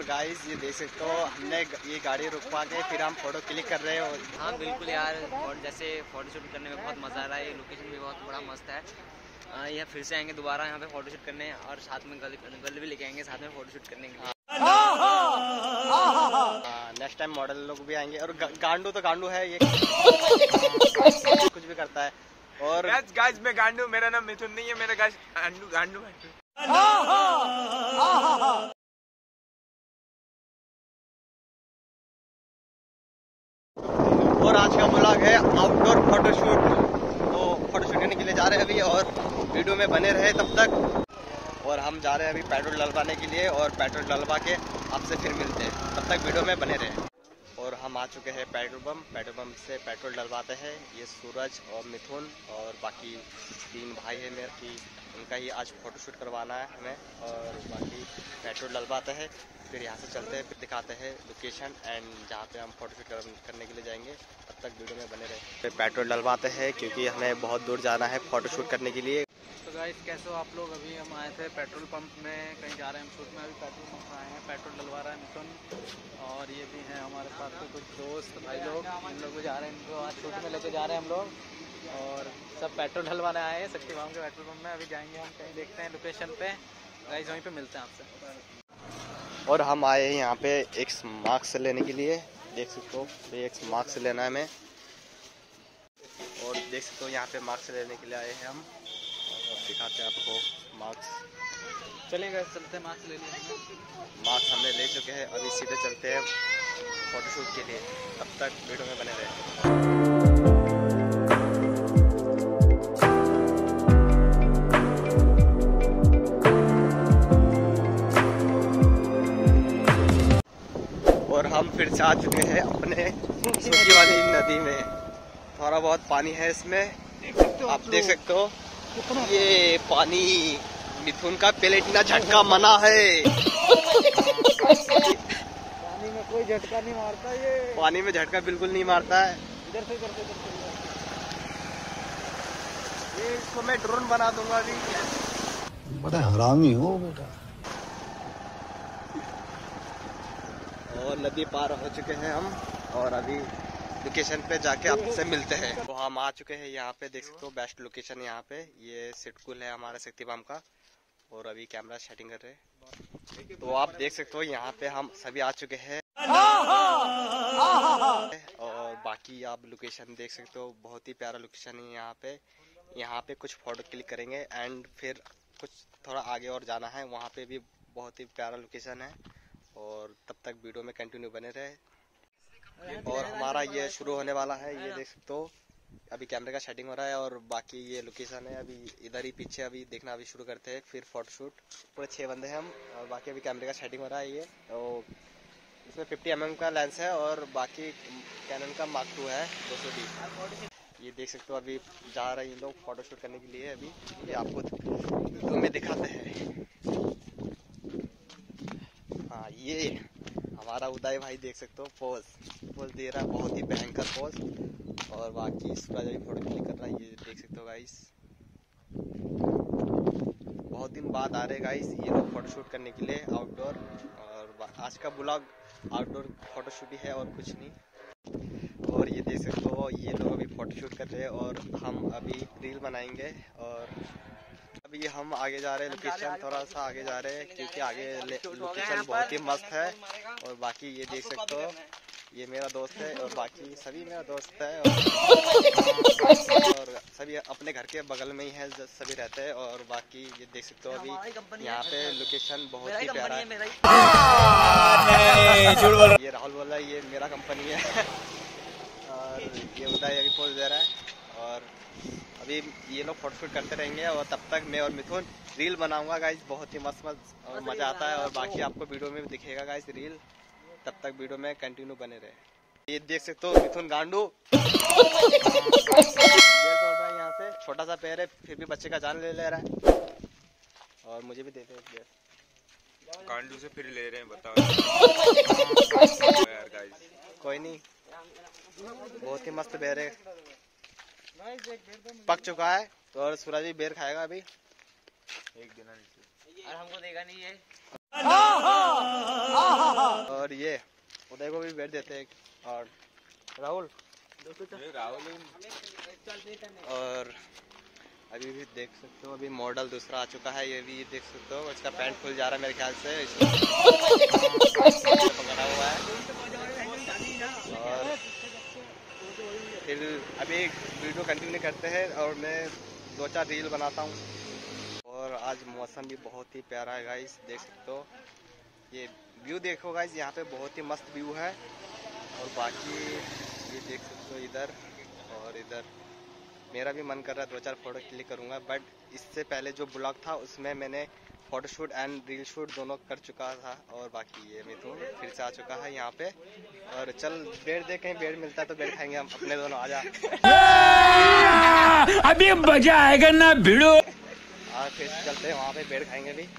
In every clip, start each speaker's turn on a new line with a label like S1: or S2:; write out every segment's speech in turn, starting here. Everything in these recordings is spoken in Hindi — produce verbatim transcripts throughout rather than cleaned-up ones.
S1: गाइस ये देख सकते हो, हमने ये गाड़ी रुकवा के फिर हम फोटो क्लिक कर रहे हैं। और
S2: हाँ बिल्कुल यार, और जैसे फोटो शूट करने में बहुत मज़ा आ रहा है। ये लोकेशन भी बहुत बड़ा मस्त है। यह फिर से आएंगे दोबारा यहाँ पे फोटो शूट करने, और साथ में गल गल भी लेके आएंगे साथ में फोटो शूट करने के लिए।
S1: नेक्स्ट टाइम मॉडल लोग भी आएंगे। और गांडू तो गांडू है, ये कुछ भी करता है। और
S3: गाइस मैं गांडू, मेरा नाम मिथुन नहीं है, मेरा गाइस गांडू गांडू गांडू।
S1: और आज का ब्लॉग है आउटडोर फोटोशूट। तो फोटोशूट करने के लिए जा रहे हैं अभी, और वीडियो में बने रहे तब तक। और हम जा रहे हैं अभी पेट्रोल डलवाने के लिए, और पेट्रोल डलवा के आपसे फिर मिलते हैं, तब तक वीडियो में बने रहे। और हम आ चुके हैं पेट्रोल पंप। पेट्रोल पंप से पेट्रोल डलवाते हैं। ये सूरज और मिथुन और बाकी तीन भाई हैं मेरे की, उनका ही आज फोटोशूट करवाना है हमें। और बाकी पेट्रोल डलवाते हैं, फिर यहाँ से चलते हैं, फिर दिखाते हैं लोकेशन एंड जहाँ पे हम फोटोशूट करने के लिए जाएंगे। तब तक वीडियो में बने रहे। फिर पेट्रोल डलवाते हैं क्योंकि हमें बहुत दूर जाना है फोटोशूट करने के लिए।
S4: तो गाइस कैसे हो आप लोग? अभी हम आए थे पेट्रोल पंप में, कहीं जा रहे हैं हम शूट में। अभी पेट्रोल पंप में आए हैं, पेट्रोल डलवा रहा है मिथुन। और ये भी हैं हमारे साथ के कुछ दोस्त भाई लोग, इन लोग जा रहे हैं, इनको आज शूट में लेके जा रहे हैं हम लोग। और सब पेट्रोल डलवाने आए हैं शक्तिवाम के पेट्रोल पंप में। अभी जाएंगे हम कहीं, देखते हैं लोकेशन पे। गाइस वहीं पे मिलते हैं आपसे।
S1: और हम आए हैं यहाँ पे एक मार्क्स लेने के लिए। देख सकते हो एक मार्क्स लेना है हमें। और देख सकते हो यहाँ पे मार्क्स लेने के लिए आए हैं हम। और दिखाते हैं आपको मार्क्स।
S4: चलेगा, चलते हैं, मार्क्स ले लिए।
S1: मार्क्स हमने ले चुके हैं, अभी सीधे चलते हैं फोटोशूट के लिए। तब तक वीडियो में बने रहे। और हम फिर से आ चुके हैं अपने सूखी वाली नदी में। थोड़ा बहुत पानी है इसमें, आप देख सकते हो। ये पानी मिथुन का पहले इतना झटका मना है।
S4: पानी में कोई झटका नहीं मारता ये।
S1: पानी में झटका बिल्कुल नहीं मारता है।
S4: इधर से इधर से इधर से
S1: ये इसको मैं ड्रोन बना दूंगा अभी।
S5: बड़ा हरामी हो बेटा।
S1: और नदी पार हो चुके हैं हम, और अभी लोकेशन पे जाके आपसे मिलते हैं। तो हम आ चुके हैं यहाँ पे, देख सकते हो बेस्ट लोकेशन यहाँ पे। ये सिटकुल है हमारा शक्तिवाम का, और अभी कैमरा सेटिंग कर रहे हैं। तो आप देख सकते हो यहाँ पे हम सभी आ चुके हैं। और बाकी आप लोकेशन देख सकते हो, बहुत ही प्यारा लोकेशन है यहाँ पे। यहाँ पे कुछ फोटो क्लिक करेंगे एंड फिर कुछ थोड़ा आगे और जाना है, वहाँ पे भी बहुत ही प्यारा लोकेशन है। और तब तक वीडियो में कंटिन्यू बने रहे। और हमारा ये शुरू होने वाला है, ये देख सकते हो। अभी कैमरे का सेटिंग हो रहा है, और बाकी ये लोकेशन है। अभी इधर ही पीछे अभी देखना, अभी शुरू करते हैं फिर फोटोशूट। पूरे छः बंदे हैं हम, और बाकी अभी कैमरे का सेटिंग हो रहा है। ये और इसमें फिफ्टी एम एम का लेंस है, और बाकी कैनन का मार्क टू है दो सौ बीस। ये देख सकते हो अभी जा रहे हैं लोग फोटोशूट करने के लिए। अभी ये आपको वीडियो में दिखाते हैं। हाँ, ये हमारा उदय भाई देख सकते हो, पोज पोज दे रहा है, बहुत ही भयंकर पोज। और बाकी सूरज अभी फोटो क्लिक कर रहा है, ये देख सकते हो गाइस। बहुत दिन बाद आ रहे गाइस ये लोग फोटोशूट करने के लिए आउटडोर। और आज का ब्लॉग आउटडोर फोटोशूट ही है और कुछ नहीं। और ये देख सकते हो ये लोग अभी फोटोशूट कर रहे हैं, और हम अभी रील बनाएंगे। और अभी हम आगे जा रहे हैं, लोकेशन थोड़ा सा आगे जा रहे हैं क्योंकि आगे लोकेशन बहुत ही मस्त है। और बाकी ये देख सकते हो, ये मेरा दोस्त है, और बाकी सभी मेरा दोस्त है। और, और सभी अपने घर के बगल में ही है, सभी रहते हैं। और बाकी ये देख सकते हो अभी यहाँ पे लोकेशन बहुत ही प्यारा है। ये राहुल बोल रहा है ये मेरा कंपनी है। और ये उदय अभी पोज दे रहा है। और अभी ये लोग फोटोशूट करते रहेंगे, और तब तक मैं और मिथुन रील बनाऊंगा गाइस। बहुत ही मस्त मस्त और मज़ा आता है। और बाकी आपको वीडियो में भी दिखेगा गाइस रील। तब तक वीडियो में कंटिन्यू बने रहे। ये देख सकते हो मिथुन गांडू बेर तोड़ रहा है यहाँ पे। छोटा सा पैर है फिर भी बच्चे का जान ले ले रहा है। और मुझे भी देते हैं
S3: गांडू से फिर ले रहे हैं, बताओ यार गाइस।
S1: कोई नहीं, बहुत ही मस्त बेर है, पक चुका है। तो और सूरज भी बेर खाएगा अभी
S3: एक दिन,
S2: और हमको देगा नहीं ये।
S1: और ये उदय को भी बेड देते हैं और राहुल
S3: राहुल
S1: और अभी भी देख सकते हो अभी मॉडल दूसरा आ चुका है, ये भी देख सकते हो इसका पैंट खुल जा रहा है मेरे ख्याल से, पकड़ा हुआ है। और फिर अभी वीडियो कंटिन्यू करते हैं और मैं दो चार रील बनाता हूँ। और आज मौसम भी बहुत ही प्यारा है गाइस, देख सकते हो ये व्यू देखो गाइस, यहाँ पे बहुत ही मस्त व्यू है। और बाकी ये देख सकते हो इधर और इधर मेरा भी मन कर रहा है दो चार फोटो क्लिक करूँगा, बट इससे पहले जो ब्लॉग था उसमें मैंने फोटोशूट एंड रील शूट दोनों कर चुका था। और बाकी ये मिथुन फिर से आ चुका है यहाँ पे। और चल बेड दे, कहीं बेड मिलता है तो बेड खाएंगे हम अपने दोनों, आजा
S6: अभी मजा आएगा ना भिड़ो।
S1: और फिर चलते हैं वहाँ पे बेड खाएंगे भी।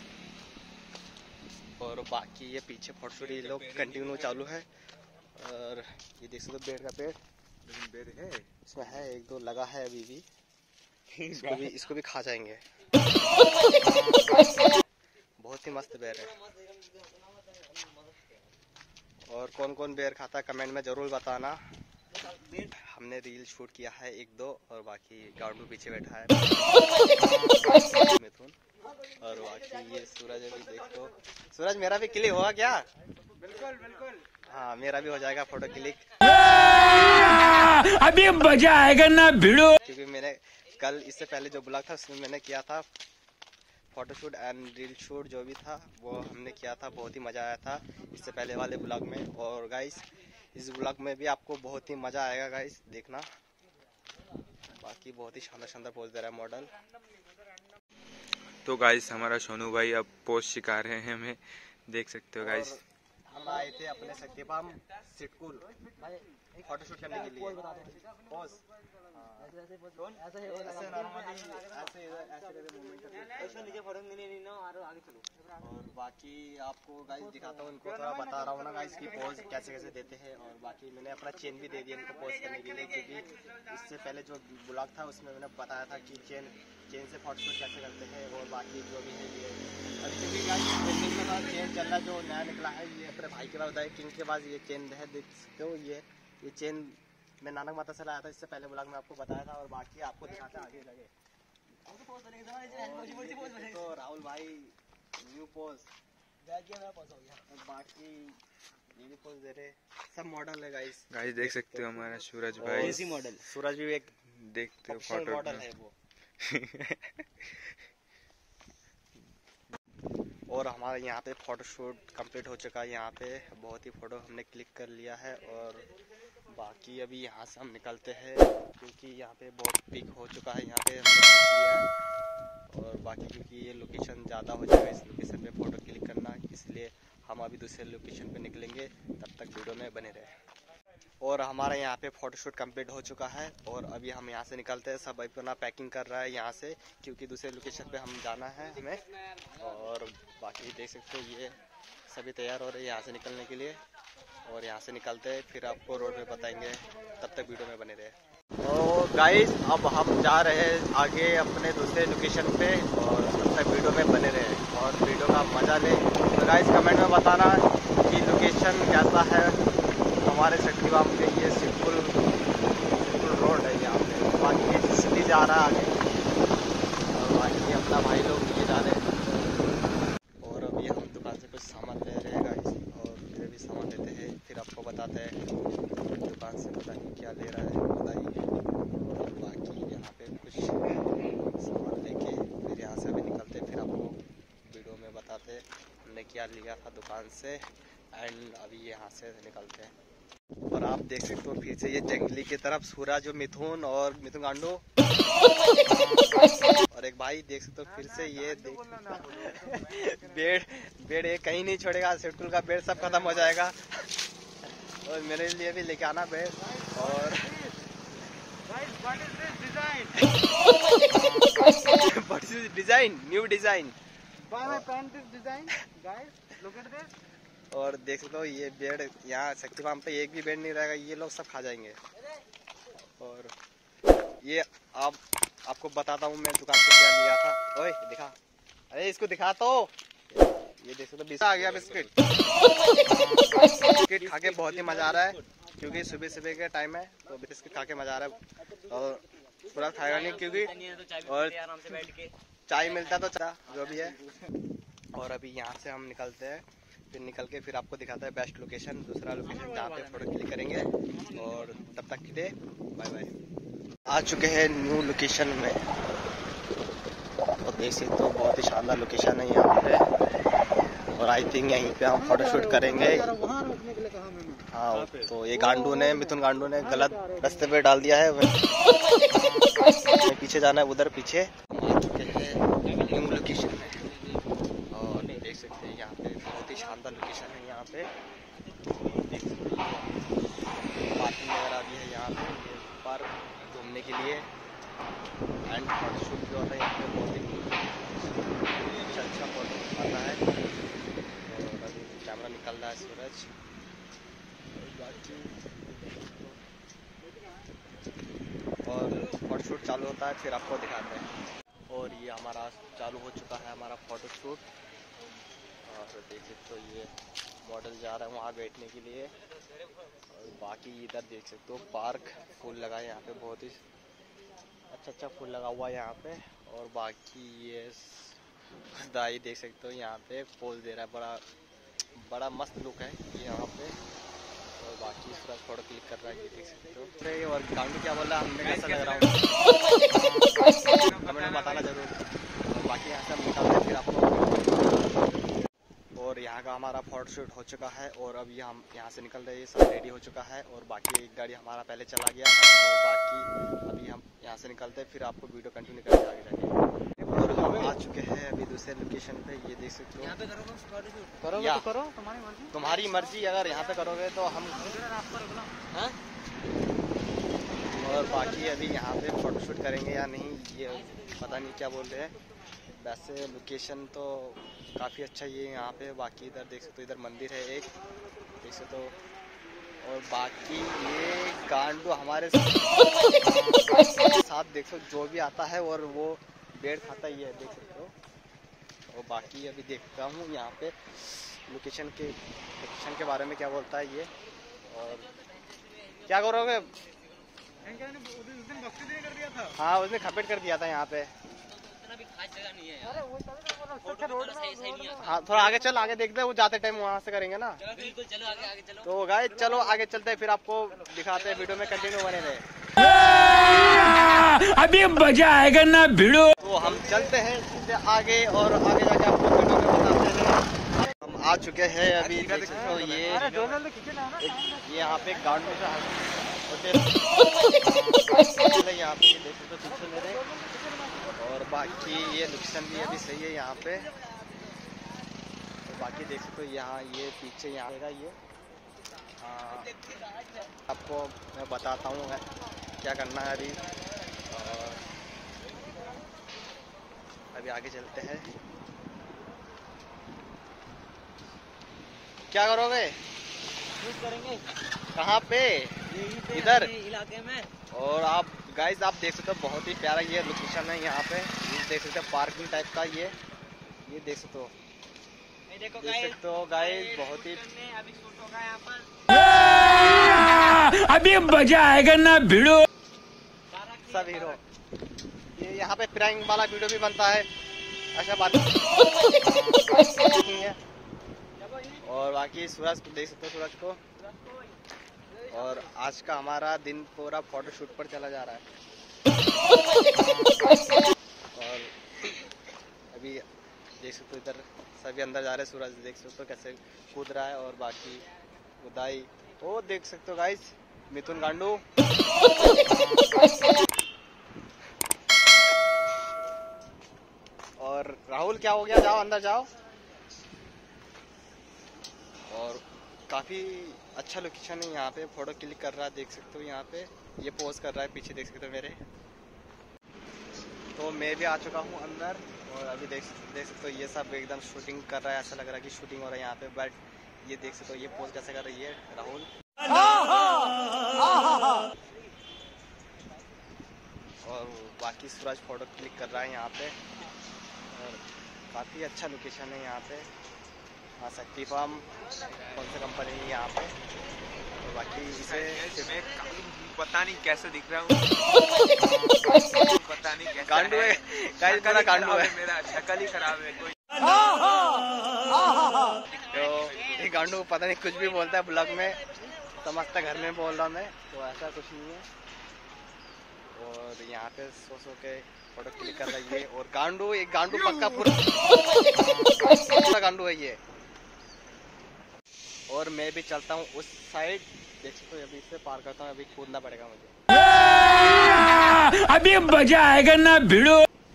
S1: और बाकी ये पीछे फोटोशूट ये लोग कंटिन्यू चालू है। और ये देख सकते हो बेड का पेड़,
S3: बेड है
S1: इसमें है एक दो लगा है अभी भी, इसको भी इसको भी खा जाएंगे। बहुत ही मस्त बेर है। और कौन कौन बेर खाता है कमेंट में जरूर बताना। हमने रील शूट किया है एक दो, और बाकी गाउंडू पीछे बैठा है मिथुन। और बाकी ये सूरज अभी देख लो, सूरज मेरा भी क्लिक होगा क्या?
S3: बिल्कुल बिल्कुल,
S1: हाँ मेरा भी हो जाएगा फोटो क्लिक।
S6: अभी मजा आएगा ना भिड़ो।
S1: क्योंकि मैंने कल इससे पहले जो ब्लॉग था उसमें मैंने किया था फोटोशूट एंड रील शूट, जो भी था वो हमने किया था, बहुत ही मज़ा आया था इससे पहले वाले ब्लॉग में। और गाइस इस ब्लॉग में भी आपको बहुत ही मज़ा आएगा गाइस, देखना। बाकी बहुत ही शानदार शानदार पोज दे रहा है मॉडल।
S3: तो गाइस हमारा सोनू भाई अब पोस्ट सिखा रहे हैं हमें, देख सकते हो गाइस।
S1: हम आए थे अपने शक्तिपाम सिटकुल फोटोशूट करने के लिए। पोज ऐसे ऐसे नॉर्मली ऐसे ऐसे करके मूवमेंट करके नीचे फोटो नहीं नहीं ना और आगे चलो। और बाकी आपको गाइस दिखाता हूँ, इनको थोड़ा बता रहा हूँ ना गाइस की पोज कैसे कैसे देते हैं। और बाकी मैंने अपना चेन भी दे दिया इनको पोज करने के लिए, क्योंकि इससे पहले जो ब्लॉग था उसमें मैंने बताया था कि चेन चेन से फोटोशूट कैसे करते हैं। और बाकी जो भी है ये अभी क्योंकि गाइस ट्रेंडिंग में था चेन चल रहा जो नया निकला है, ये अपने भाई के बाद बताया किंग के बाद ये चेन है, देख सकते हो। ये ये चेन मैं नानक माता से लाया था, इससे पहले ब्लॉग में आपको बताया था। और बाकी आपको दिखाते हैं आगे लगे तो राहुल भाई न्यू पोज, और बाकी ये भी पोज दे रहे, सब मॉडल है गाइस।
S3: गाइस देख सकते हो हमारा सूरज भाई,
S1: इसी मॉडल सूरज भी एक
S3: देखते हो फोटो
S1: मॉडल है वो। और हमारा यहाँ पे फोटोशूट कंप्लीट हो चुका है, यहाँ पे बहुत ही फ़ोटो हमने क्लिक कर लिया है। और बाकी अभी यहाँ से हम निकलते हैं, क्योंकि यहाँ पे बहुत पिक हो चुका है, यहाँ पे हमने क्लिक किया है। और बाकी क्योंकि ये लोकेशन ज़्यादा हो जाएगा इस लोकेशन पे फ़ोटो क्लिक करना, इसलिए हम अभी दूसरे लोकेशन पे निकलेंगे, तब तक वीडियो में बने रहे। और हमारा यहाँ पे फ़ोटोशूट कंप्लीट हो चुका है, और अभी हम यहाँ से निकलते हैं। सब अपना पैकिंग कर रहा है यहाँ से, क्योंकि दूसरे लोकेशन पे हम जाना है हमें। और बाकी देख सकते हो ये सभी तैयार हो रहे हैं यहाँ से निकलने के लिए। और यहाँ से निकलते हैं, फिर आपको रोड पे बताएंगे, तब तक वीडियो में बने रहे। तो गाइस अब हम जा रहे हैं आगे अपने दूसरे लोकेशन पे, और तब तक वीडियो में बने रहे और वीडियो का मज़ा ले। तो गाइस कमेंट में बताना कि लोकेशन कैसा है हमारे शक्तिवाम पे। ये सिंपल सिंपल रोड है यहाँ पे, बाकी ये सिटी जा रहा है आगे, और बाकी अपना भाई लोग ये जा रहे हैं। और अभी हम दुकान से कुछ सामान ले रहे हैं गाइस, और फिर भी सामान लेते हैं, फिर आपको बताते हैं दुकान से पता नहीं क्या ले रहा है बताइए। और बाकी यहाँ पे कुछ सामान लेके फिर यहाँ से भी निकलते, फिर आपको वीडियो में बताते हमने क्या लिया था दुकान से। एंड अभी यहाँ से निकलते हैं। और आप देख सकते हो फिर से ये जंगली की तरफ सूरज जो मिथुन और मिथुन गांडू और एक भाई देख सकते हो फिर से ये बेड बेड ये कहीं नहीं छोड़ेगा, सिटकुल का बेड सब खत्म हो जाएगा। और मेरे लिए भी लेके आना बेड। और डिजाइन न्यू डिजाइन और देख लो ये बेड यहाँ शक्तिवाम पे एक भी बेड नहीं रहेगा, ये लोग सब खा जाएंगे। और ये आप आपको बताता हूँ मैं दुकान से क्या लिया था। ओए दिखा, अरे इसको दिखा तो, ये देख सकते हो आ गया बिस्किट। बिस्किट खा के बहुत ही मज़ा आ रहा है, क्योंकि सुबह सुबह के टाइम है तो बिस्किट खा के मज़ा आ रहा है। और पूरा खाएगा नहीं क्योंकि और चाय मिलता तो चाय जो भी है। और अभी यहाँ से हम निकलते हैं, फिर निकल के फिर आपको दिखाता है बेस्ट लोकेशन, दूसरा लोकेशन जहाँ पे फोटो क्लिक करेंगे। और तब तक के लिए बाय बाय। आ चुके हैं न्यू लोकेशन में, तो देख सकते हो बहुत ही शानदार लोकेशन है यहाँ पे। और आई थिंक यहीं पे हम फोटो शूट करेंगे। हाँ, तो ये गांडू ने मिथुन गांडू ने गलत रास्ते पे डाल दिया है, पीछे जाना है उधर पीछे। हम आ चुके हैं न्यू लोकेशन में और देख सकते हैं यहाँ पे बहुत ही शानदार लोकेशन है। यहाँ पे पार्किंग वगैरह भी है यहाँ पे, पार्क घूमने के लिए एंड फोटो शूट भी होता है यहाँ पे। बहुत ही अच्छा अच्छा फोटो आता है। और अभी कैमरा निकल रहा है सूरज, और फोटो शूट चालू होता है फिर आपको दिखाते हैं। और ये हमारा चालू हो चुका है हमारा फोटो शूट। और देख सकते हो ये मॉडल जा रहा है वहाँ बैठने के लिए। और बाकी इधर देख सकते हो पार्क, फूल लगा है यहाँ पे, बहुत ही अच्छा अच्छा फूल लगा हुआ है यहाँ पे। और बाकी ये खुदाई देख सकते हो यहाँ पे पोज दे रहा है, बड़ा बड़ा मस्त लुक है यहाँ पे। और बाकी इसका फोटो क्लिक कर रहा है, ये देख सकते हो। और गांडू क्या बोल रहा है, हमें कैसा लग रहा हूँ कमेंट में बताना जरूर। और बाकी यहाँ से हम निकलते हैं फिर आपको। और यहाँ का हमारा फोटो शूट हो चुका है और अभी हम यहाँ से निकल रहे हैं, सब रेडी हो चुका है। और बाकी एक गाड़ी हमारा पहले चला गया है। और बाकी अभी हम यहाँ से निकलते हैं, फिर आपको वीडियो कंटिन्यू करके आगे जाएंगे। और हम आ चुके हैं अभी दूसरे लोकेशन पे, ये देख सकते हो। यहाँ पे करोगे तो करो, तुम्हारी मर्जी तुम्हारी मर्जी अगर यहाँ पे करोगे तो हम। हाँ? और बाकी अभी यहाँ पे फोटो शूट करेंगे या नहीं ये पता नहीं क्या बोल रहे हैं। वैसे लोकेशन तो काफ़ी अच्छा ये यहाँ पे। बाकी इधर देख सकते हो, इधर मंदिर है एक, देख सकते हो। और बाकी ये गांडू हमारे साथ देख सकते जो भी आता है और वो बेड खाता ही है, देख सकते हो। और बाकी अभी देखता हूँ यहाँ पे लोकेशन के लोकेशन के बारे में क्या बोलता है ये। और क्या करोगे, हाँ उसने खपेट कर दिया था यहाँ पे। हाँ थोड़ा आगे चल, आगे देखते हैं, वो जाते टाइम वहाँ से करेंगे ना।
S2: बिल्कुल, चलो आगे आगे चलो।
S1: तो गाइस चलो आगे चलते हैं, फिर आपको दिखाते हैं, वीडियो में कंटिन्यू बने रहे।
S6: अभी मजा आएगा ना भिड़ो।
S1: तो हम चलते हैं सीधे आगे और आगे जाके आपको वीडियो में बताते हैं। हम आ चुके हैं अभी देख सकते हो, ये ये यहाँ पे गांडू से होटल यहाँ पे देख सकते हो पीछे मेरे। और बाकी ये लोकेशन भी अभी सही है यहाँ पे। तो बाकी देख सकते हो यहाँ ये पीछे यहाँ रहेगा ये। हाँ आपको मैं बताता हूँ क्या करना है अभी। और अभी आगे चलते हैं। क्या करोगे,
S2: करेंगे
S1: कहाँ पे, इधर
S2: इलाके में।
S1: और आप गाइस आप देख सकते हो बहुत ही प्यारा ये लोकेशन है यहाँ पे। ये देख सकते हो पार्किंग टाइप का, ये ये देख सकते हो,
S2: देखो
S1: देख सकते हो गाइस बहुत ही।
S2: अभी शूट होगा यहाँ पर।
S6: अभी मजा आएगा ना भिड़ो।
S1: सब हीरो ये यहाँ पे प्रैंक वाला वीडियो भी बनता है, ऐसा बात नहीं है। और बाकी सूरज को देख सकते हो, सूरज को। और आज का हमारा दिन पूरा फोटो शूट पर चला जा रहा है। और अभी देख सकते हो इधर सभी अंदर जा रहे हैं। सूरज देख सकते हो कैसे कूद रहा है। और बाकी उदाई वो देख सकते हो गाइस, मिथुन गांडू। और राहुल क्या हो गया, जाओ अंदर जाओ। और काफ़ी अच्छा लोकेशन है यहाँ पे, फोटो क्लिक कर रहा है देख सकते हो। यहाँ पे ये पोज कर रहा है पीछे देख सकते हो मेरे। तो मैं भी आ चुका हूँ अंदर और अभी देख देख सकते हो ये सब एकदम शूटिंग कर रहा है, ऐसा लग रहा है कि शूटिंग हो रहा है यहाँ पे। बट ये देख सकते हो ये पोज कैसे कर रही है राहुल। और बाकी सूरज फोटो क्लिक कर रहा है यहाँ पे। और काफ़ी अच्छा लोकेशन है यहाँ पे। हाँ शक्ति फार्म कौन सी कंपनी है यहाँ पे। तो बाकी इसे
S3: मैं पता नहीं कैसे दिख रहा हूँ पता नहीं कैसा
S1: गांडू है, गाइस मेरा गांडू है,
S3: मेरा शक्ल ही खराब है कोई।
S1: तो ये गांडू पता नहीं कुछ भी बोलता है ब्लॉग में, समझता घर में बोल रहा मैं, तो ऐसा कुछ नहीं है। और यहाँ पे सो सो के फोटो क्लिक कर रही है। और गांडू एक गांडू पक्का पूरा गांडू है ये। और मैं भी चलता हूँ उस साइड, देख सकते हो अभी इससे पार करता हूँ, अभी कूदना पड़ेगा मुझे।
S6: अभी मजा आएगा ना भिड़ो।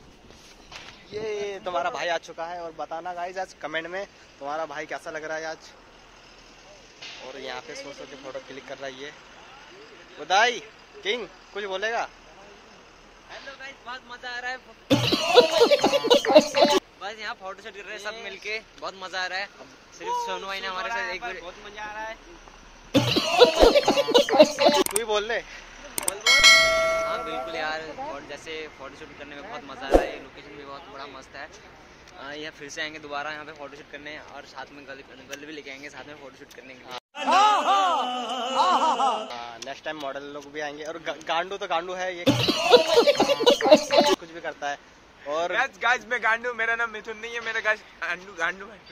S1: ये तुम्हारा भाई आ चुका है और बताना गाइस आज कमेंट में तुम्हारा भाई कैसा लग रहा है आज। और यहाँ पे सो सो के फोटो क्लिक कर रही है। उदय किंग कुछ बोलेगा?
S2: हेलो गाइस, बहुत मजा आ रहा है। बस यहाँ फोटो शूट कर रहे हैं सब मिलके, बहुत मजा आ रहा है। सिर्फ सोनू भाई ने हमारे साथ एक बार बहुत मजा आ रहा है।
S1: तू ही बोल ले।
S2: हाँ बिल्कुल यार, और जैसे फोटो शूट करने में बहुत मजा आ रहा है। लोकेशन भी बहुत बड़ा मस्त है। यह फिर से आएंगे दोबारा यहाँ पे फोटो शूट करने, और साथ में गल गल भी लेके आएंगे साथ में फोटो शूट करने के लिए।
S1: नेक्स्ट टाइम मॉडल लोग भी आएंगे। और गा, गांडू तो गांडू है ये कुछ भी करता है। और
S3: गाइस गाइस मैं गांडू, मेरा नाम मिथुन नहीं है, मेरा गाइस गांडू गांडू है।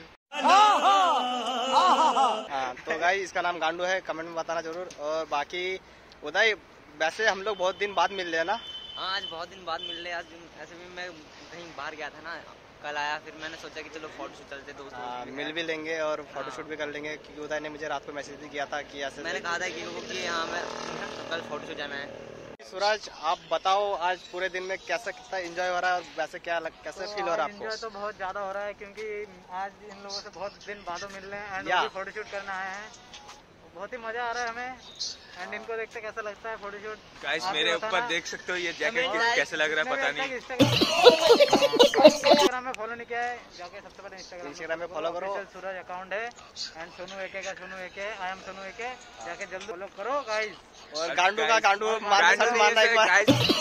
S1: हाँ तो गाइस इसका नाम गांडू है, कमेंट में बताना जरूर। और बाकी उदय वैसे हम लोग बहुत दिन बाद मिल रहे हैं ना।
S2: हाँ आज बहुत दिन बाद मिल रहे हैं। आज ऐसे भी मैं कहीं बाहर गया था ना, कल आया, फिर मैंने सोचा कि चलो फोटो शूट चलते दोस्त।
S1: हाँ मिल भी लेंगे और फोटो शूट भी कर लेंगे, क्योंकि उदय ने मुझे रात को मैसेज भी किया था कि ऐसे
S2: मैंने कहा था कि लोगों की हाँ मैं तो कल फोटो शूट जाना है।
S1: सूरज आप बताओ आज पूरे दिन में कैसा कितना एंजॉय हो रहा है और वैसे क्या लग, कैसे फील हो रहा है आपको?
S4: एंजॉय तो बहुत ज्यादा हो रहा है, क्योंकि आज इन लोगों से बहुत दिन बाद मिल रहे हैं एंड
S1: या।
S4: फोटो शूट करने आए हैं। बहुत ही मजा आ रहा है हमें, एंड इनको देखते कैसा लगता है फोटो शूट।
S3: गाइस मेरे ऊपर देख सकते हो ये जैकेट कैसे लग रहा है पता नहीं।
S4: इंस्टाग्राम में फॉलो नहीं किया है, जाके सबसे पहले इंस्टाग्राम
S1: इंस्टाग्राम में फॉलो करो।
S4: सूरज अकाउंट है एंड सोनू एके का Sonu AK, I am Sonu AK, जाके जल्दी फॉलो करो गाइस।
S1: और गांडू का गांडू मारना मारना एक बार।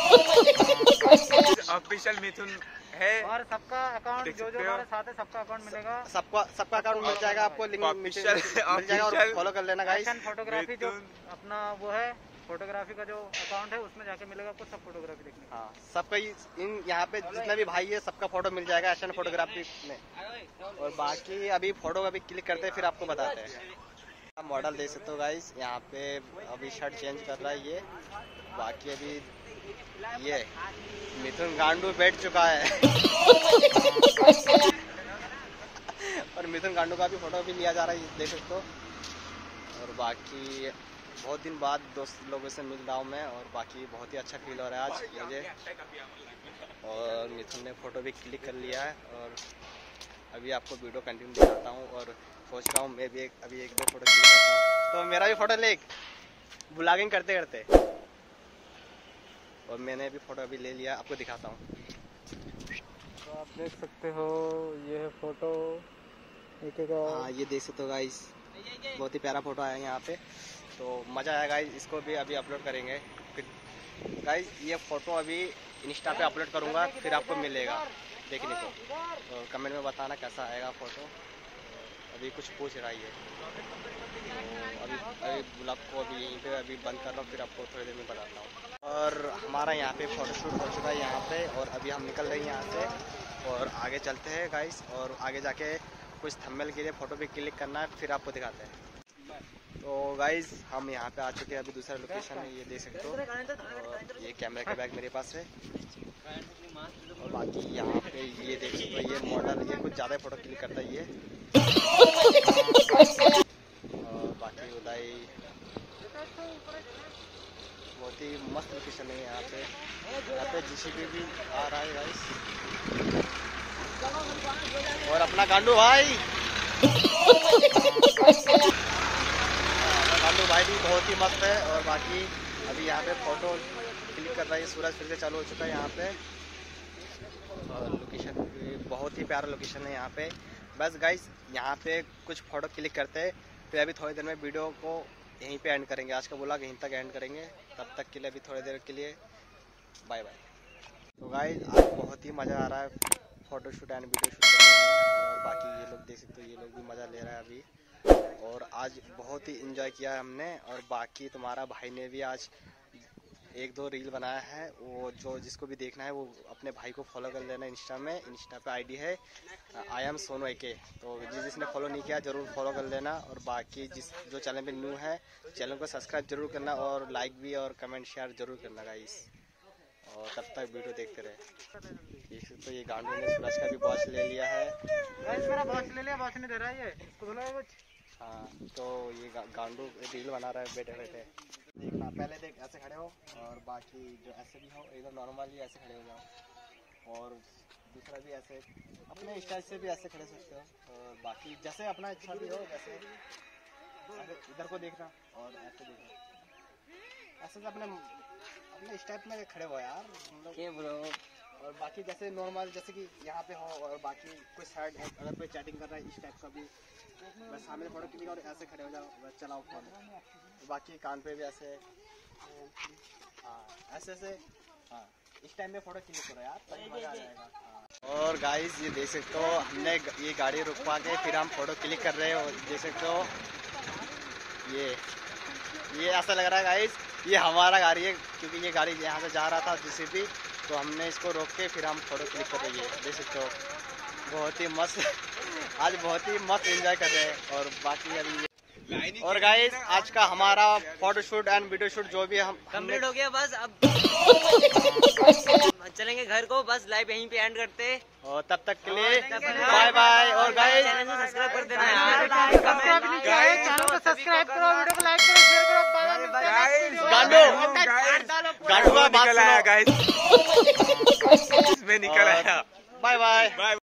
S3: ऑफिशियल मिथुन है।
S4: और सबका अकाउंट जो जो हमारे साथ है सबका अकाउंट मिलेगा,
S1: सबका सबका अकाउंट मिल जाएगा आपको, लिंक मिल जाएगा और फॉलो कर लेना गाइस।
S4: फोटोग्राफी जो अपना वो है, फोटोग्राफी का जो अकाउंट है उसमें जाके मिलेगा आपको सब फोटोग्राफी देखने।
S1: हाँ सबका इन यहाँ पे जितना भी भाई है सबका फोटो मिल जाएगा एशन फोटोग्राफी में। और बाकी अभी फोटो अभी क्लिक करते हैं फिर आपको बताते हैं। मॉडल देख सकते हो गाइस, यहाँ पे अभी शर्ट चेंज कर रहा है ये। बाकी अभी ये मिथुन गांडू बैठ चुका है और मिथुन गांडू का भी फोटो भी लिया जा रहा है देख सकते हो। और बाकी बहुत दिन बाद दोस्त लोगों से मिल रहा हूँ मैं, और बाकी बहुत ही अच्छा फील हो रहा है आज मुझे। और मिथुन ने फोटो भी क्लिक कर लिया है और अभी आपको वीडियो कंटिन्यू दिखाता हूँ। और सोच रहा हूँ मैं भी एक अभी एक दो फोटो क्लिक करता हूँ, तो मेरा भी फोटो ले ब्लॉगिंग करते करते। और मैंने भी फोटो अभी ले लिया, आपको दिखाता हूँ।
S4: तो आप देख सकते हो ये है फोटो एक एक।
S1: हाँ ये देख सकते हो गाइस, बहुत ही प्यारा फोटो आया यहाँ पे, तो मज़ा आया गाइस। इसको भी अभी अपलोड करेंगे फिर गाइस। ये फोटो अभी इंस्टा पे अपलोड करूँगा, फिर आपको मिलेगा देखने को। तो कमेंट में बताना कैसा आएगा फोटो। अभी कुछ पूछ रहा है, तो अभी अभी ब्लॉग को अभी यहीं पे अभी बंद कर रहा हूँ, फिर आपको थोड़ी देर में बताता हूँ। और हमारा यहाँ पे फोटोशूट हो चुका है यहाँ पे, और अभी हम निकल रहे हैं यहाँ से और आगे चलते हैं गाइस। और आगे जाके कुछ थंबनेल के लिए फ़ोटो भी क्लिक करना है, फिर आपको दिखाते हैं। तो गाइस हम यहाँ पे आ चुके हैं अभी दूसरा लोकेशन है, ये देख सकते हो। और ये कैमरे का बैग मेरे पास है। और बाकी यहाँ पे ये देख सकते हो, ये मॉडल ये कुछ ज़्यादा फ़ोटो क्लिक करता है ये। और बाकी उदय बहुत ही मस्त लोकेशन है यहाँ पे। यहाँ पे जीसीबी भी आ रहा है गाइस। और अपना गांडू भाई गांडू भाई भी बहुत ही मस्त है। और बाकी अभी यहाँ पे फोटो क्लिक कर रहा है सूरज, फिर से चालू हो चुका है यहाँ पे। और लोकेशन भी बहुत ही प्यारा लोकेशन है यहाँ पे। बस गाइस यहाँ पे कुछ फ़ोटो क्लिक करते हैं, फिर अभी थोड़ी देर में वीडियो को यहीं पे एंड करेंगे। आज का ब्लॉग यहीं तक एंड करेंगे, तब तक के लिए अभी थोड़ी देर के लिए बाय बाय। तो गाइस आज बहुत ही मज़ा आ रहा है photo shoot and video shoot करने हैं। और बाकी ये लोग देख सकते हो, ये लोग भी मज़ा ले रहा है अभी। और आज बहुत ही इंजॉय किया हमने। और बाकी तुम्हारा भाई ने भी आज एक दो रील बनाया है, वो जो जिसको भी देखना है वो अपने भाई को फॉलो कर लेना इंस्टा में। इंस्टा पे आईडी है आई एम सोनू ए के, तो जिस जिसने फॉलो नहीं किया ज़रूर फॉलो कर लेना। और बाकी जिस जो चैनल पे न्यू है चैनल को सब्सक्राइब जरूर करना और लाइक भी और कमेंट शेयर जरूर करना गाइस। और तब तक वीडियो देखते रहे। तो ये गांडू ने सूरज का भी वॉच ले लिया है।
S4: मेरा वॉच ले लिया, वॉच नहीं दे रहा है ये, इसको बोला कुछ।
S1: हाँ, तो ये गा, गांडू रील बना रहा है बैठे बैठे। देखना, पहले देख ऐसे खड़े हो और बाकी जो ऐसे भी हो एकदम नॉर्मली ऐसे खड़े हो जाओ। और दूसरा भी ऐसे अपने स्टाइल से भी ऐसे खड़े सकते हो। और बाकी जैसे अपना इच्छा भी हो, जैसे इधर को देखना और ऐसे देखना, ऐसे अपने अपने स्टाइल में खड़े हो यार हम लोग ब्रो। और बाकी जैसे नॉर्मल जैसे कि यहाँ पे हो, और बाकी कोई साइड अगर कोई चैटिंग कर रहा है इस टाइप का भी बस सामने फोटो क्लिक और ऐसे खड़े हो जाओ, बस चलाओ फोन। बाकी कान पे भी ऐसे, हाँ ऐसे ऐसे, हाँ इस टाइम में फोटो क्लिक करो यार, तभी मजा आ जाएगा। हाँ। और गाइस ये देख सकते हो, हमने ये गाड़ी रुकवा के फिर हम फोटो क्लिक कर रहे हो, देख सकते हो। ये ये ऐसा लग रहा है गाइस ये हमारा गाड़ी है, क्योंकि ये गाड़ी यहाँ से जा रहा था जिसे भी, तो हमने इसको रोक के फिर हम फोटो क्लिक कर रहे हैं। देख सकते हो बहुत ही मस्त आज बहुत ही मस्त एंजॉय कर रहे हैं। और बाकी अभी और गाइस आज का हमारा photo shoot and video shoot जो भी हम
S2: कंप्लीट हो गया। बस अब चलेंगे घर को, बस लाइव यहीं पे एंड करते।
S1: और तब तक के लिए बाय बाय। और गाइस
S2: चैनल को सब्सक्राइब कर देना यार,
S4: सब्सक्राइब नहीं किया है चैनल को सब्सक्राइब करो, वीडियो को लाइक करो, शेयर करो।
S1: गांडू गांडू का बात सुनो
S3: गाइस, इसमें निकल आया।
S1: Bye bye.